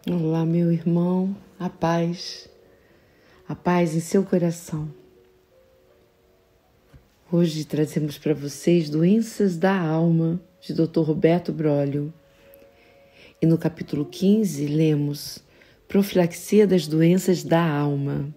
Olá, meu irmão, a paz em seu coração. Hoje trazemos para vocês Doenças da Alma, de Dr. Roberto Brolio. E no capítulo 15 lemos Profilaxia das Doenças da Alma.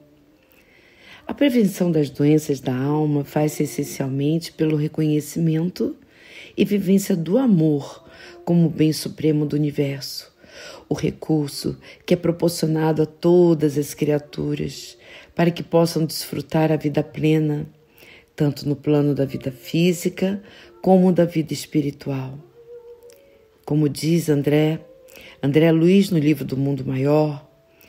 A prevenção das doenças da alma faz-se essencialmente pelo reconhecimento e vivência do amor como o bem supremo do universo. O recurso que é proporcionado a todas as criaturas para que possam desfrutar a vida plena, tanto no plano da vida física como da vida espiritual. Como diz André Luiz no livro do Mundo Maior,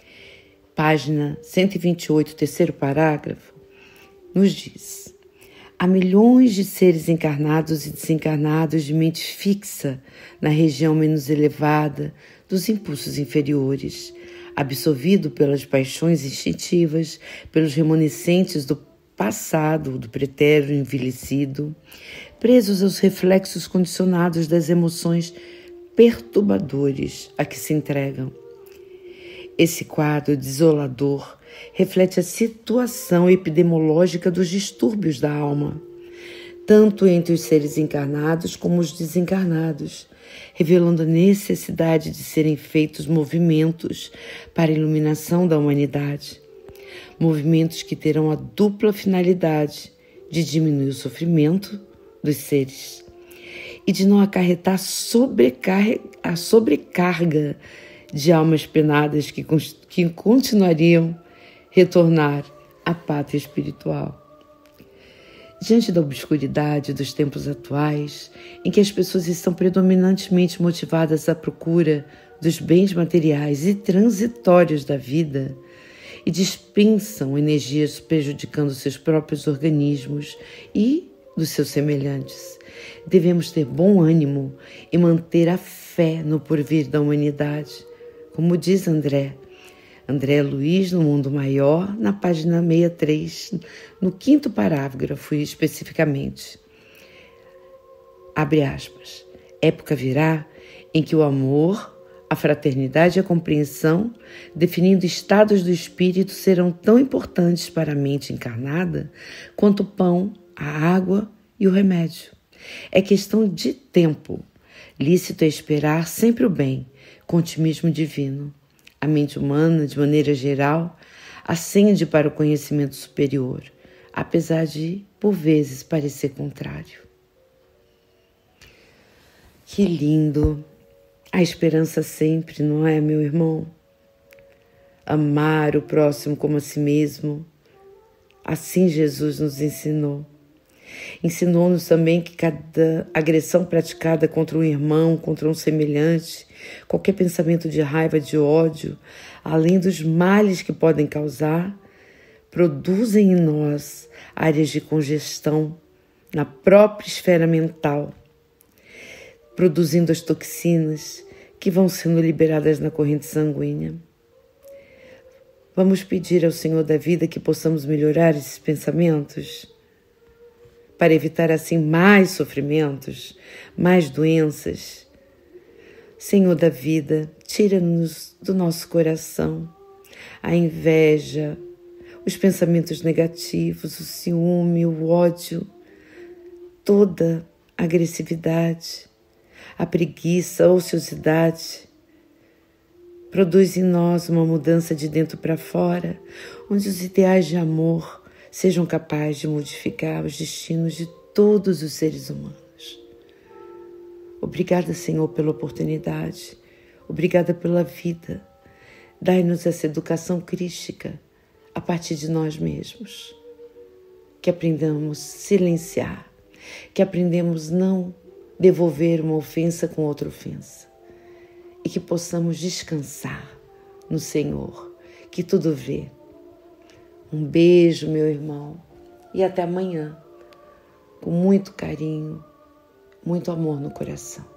página 128, terceiro parágrafo, nos diz: há milhões de seres encarnados e desencarnados de mente fixa na região menos elevada dos impulsos inferiores, absorvido pelas paixões instintivas, pelos remanescentes do passado, do pretérito envelhecido, presos aos reflexos condicionados das emoções perturbadores a que se entregam. Esse quadro desolador reflete a situação epidemiológica dos distúrbios da alma, tanto entre os seres encarnados como os desencarnados, revelando a necessidade de serem feitos movimentos para a iluminação da humanidade. Movimentos que terão a dupla finalidade de diminuir o sofrimento dos seres e de não acarretar a sobrecarga de almas penadas que continuariam retornar à pátria espiritual. Diante da obscuridade dos tempos atuais, em que as pessoas estão predominantemente motivadas à procura dos bens materiais e transitórios da vida e dispensam energias prejudicando seus próprios organismos e dos seus semelhantes, devemos ter bom ânimo e manter a fé no porvir da humanidade, como diz André Luiz no Mundo Maior, na página 63, no quinto parágrafo especificamente. Abre aspas. Época virá em que o amor, a fraternidade e a compreensão, definindo estados do espírito, serão tão importantes para a mente encarnada quanto o pão, a água e o remédio. É questão de tempo. Lícito é esperar sempre o bem, com otimismo divino. A mente humana, de maneira geral, ascende para o conhecimento superior, apesar de, por vezes, parecer contrário. Que lindo! A esperança sempre, não é, meu irmão? Amar o próximo como a si mesmo. Assim Jesus nos ensinou. Ensinou-nos também que cada agressão praticada contra um irmão, contra um semelhante, qualquer pensamento de raiva, de ódio, além dos males que podem causar, produzem em nós áreas de congestão na própria esfera mental, produzindo as toxinas que vão sendo liberadas na corrente sanguínea. Vamos pedir ao Senhor da vida que possamos melhorar esses pensamentos, para evitar assim mais sofrimentos, mais doenças. Senhor da vida, tira-nos do nosso coração a inveja, os pensamentos negativos, o ciúme, o ódio, toda a agressividade, a preguiça, a ociosidade. Produz em nós uma mudança de dentro para fora, onde os ideais de amor sejam capazes de modificar os destinos de todos os seres humanos. Obrigada, Senhor, pela oportunidade. Obrigada pela vida. Dai-nos essa educação crística a partir de nós mesmos. Que aprendamos a silenciar. Que aprendemos não devolver uma ofensa com outra ofensa. E que possamos descansar no Senhor, que tudo vê. Um beijo, meu irmão, e até amanhã, com muito carinho, muito amor no coração.